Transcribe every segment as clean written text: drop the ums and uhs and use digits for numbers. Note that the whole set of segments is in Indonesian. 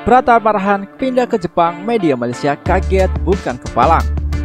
Pratama Arhan pindah ke Jepang, media Malaysia kaget bukan kepalang.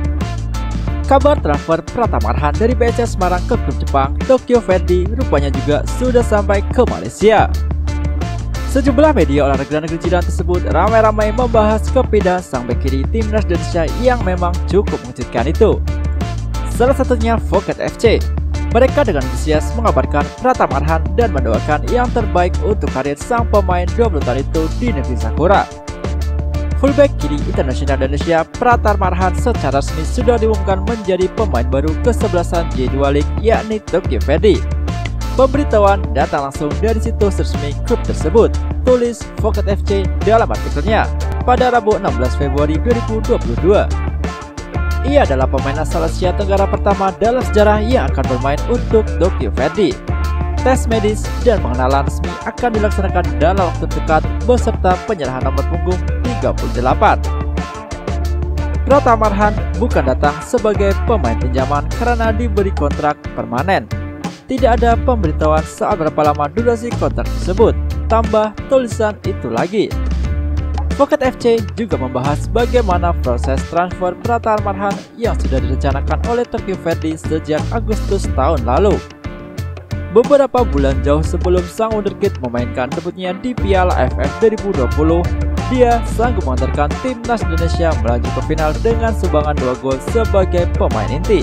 Kabar transfer Pratama Arhan dari PSIS Semarang ke klub Jepang Tokyo Verdy rupanya juga sudah sampai ke Malaysia. Sejumlah media olahraga negeri jiran tersebut ramai-ramai membahas kepindahan sang bek kiri timnas Indonesia yang memang cukup mengejutkan itu. Salah satunya Phuket FC. Mereka dengan antusias mengabarkan Pratama Arhan dan mendoakan yang terbaik untuk karir sang pemain 20 tahun itu di negeri Sakura. Fullback kiri internasional Indonesia Pratama Arhan secara resmi sudah diumumkan menjadi pemain baru ke-11 J2 League yakni Tokyo Verdy. Pemberitahuan datang langsung dari situs resmi klub tersebut, tulis Phuket FC dalam artikelnya pada Rabu 16 Februari 2022. Ia adalah pemain asal Asia Tenggara pertama dalam sejarah yang akan bermain untuk Tokyo Verdy. Tes medis dan pengenalan resmi akan dilaksanakan dalam waktu dekat beserta penyerahan nomor punggung 38. Pratama Arhan bukan datang sebagai pemain pinjaman karena diberi kontrak permanen. Tidak ada pemberitahuan soal berapa lama durasi kontrak tersebut, tambah tulisan itu lagi. Phuket FC juga membahas bagaimana proses transfer Pratama Arhan yang sudah direncanakan oleh Tokyo Verdy sejak Agustus tahun lalu. Beberapa bulan jauh sebelum sang wonderkid memainkan debutnya di Piala AFF 2020, dia sanggup mengantarkan timnas Indonesia melaju ke final dengan sumbangan 2 gol sebagai pemain inti.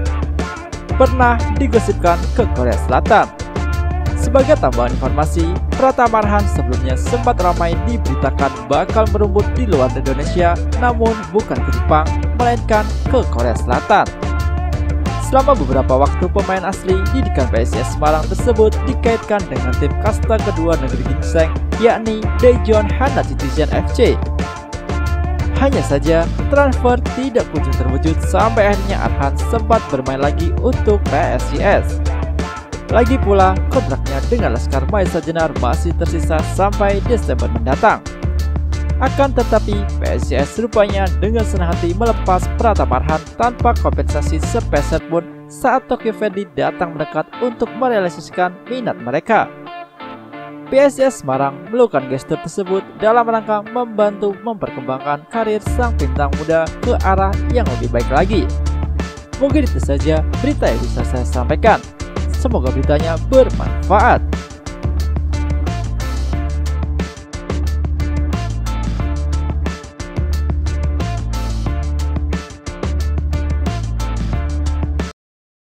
Pernah digosipkan ke Korea Selatan. Sebagai tambahan informasi, Pratama Arhan sebelumnya sempat ramai diberitakan bakal merumput di luar Indonesia, namun bukan ke Jepang, melainkan ke Korea Selatan. Selama beberapa waktu pemain asli didikan PSIS Semarang tersebut dikaitkan dengan tim kasta kedua negeri ginseng, yakni Daejeon Hana Citizen FC. Hanya saja, transfer tidak kunjung terwujud sampai akhirnya Arhan sempat bermain lagi untuk PSIS. Lagi pula, kontraknya dengan Laskar Mahesa Jenar masih tersisa sampai Desember mendatang. Akan tetapi, PSIS rupanya dengan senang hati melepas Pratama Arhan tanpa kompensasi sepeser pun saat Tokyo Verdy datang mendekat untuk merealisasikan minat mereka. PSIS Semarang melakukan gestur tersebut dalam rangka membantu memperkembangkan karir sang bintang muda ke arah yang lebih baik lagi. Mungkin itu saja berita yang bisa saya sampaikan. Semoga beritanya bermanfaat.